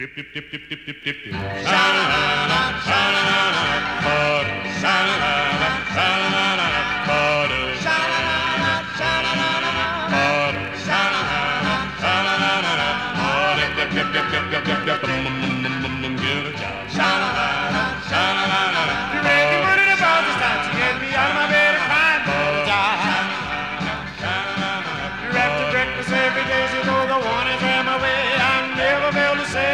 Dip, dip, dip, dip, dip, dip, dip, dip. Sha-la-la-la, sha-la-la-la, butter. Sha-la-la-la, sha-la-la-la, butter. Sha-la-la-la, sha-la-la-la, butter. Sha-la-la-la, sha-la-la-la, butter. Dip, dip, dip, dip, dip, dip, dip, get a job. Sha-la-la-la, sha-la-la-la, you make me put it about this time to get me out of my bed and crying for a job. You're after breakfast every day, you know the warnings ran my way. I never fail to say.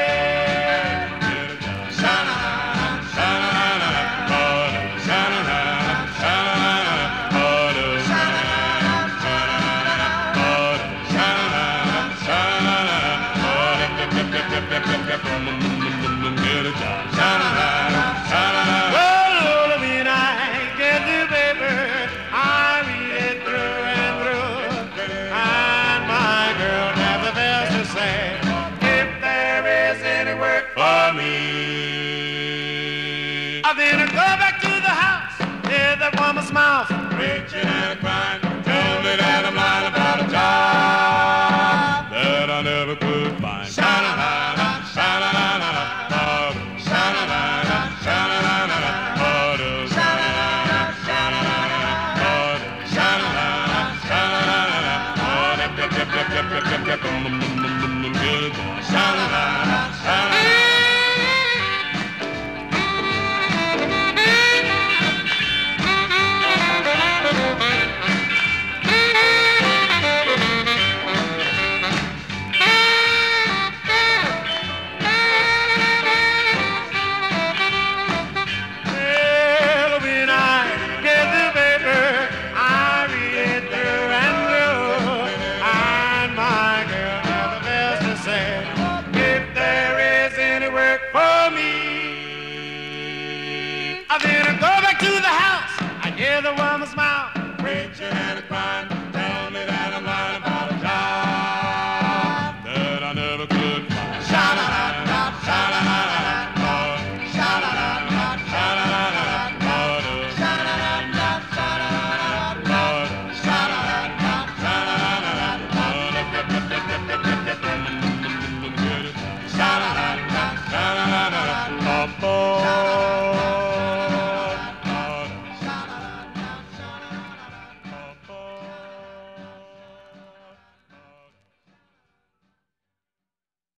Well, when I get the paper, I read it through and through, and my girl never fails to say, if there is any work for me. I then I go back to the house, hear that woman's mouth, preaching and crying, tell me that I'm lying about a job that I never could find.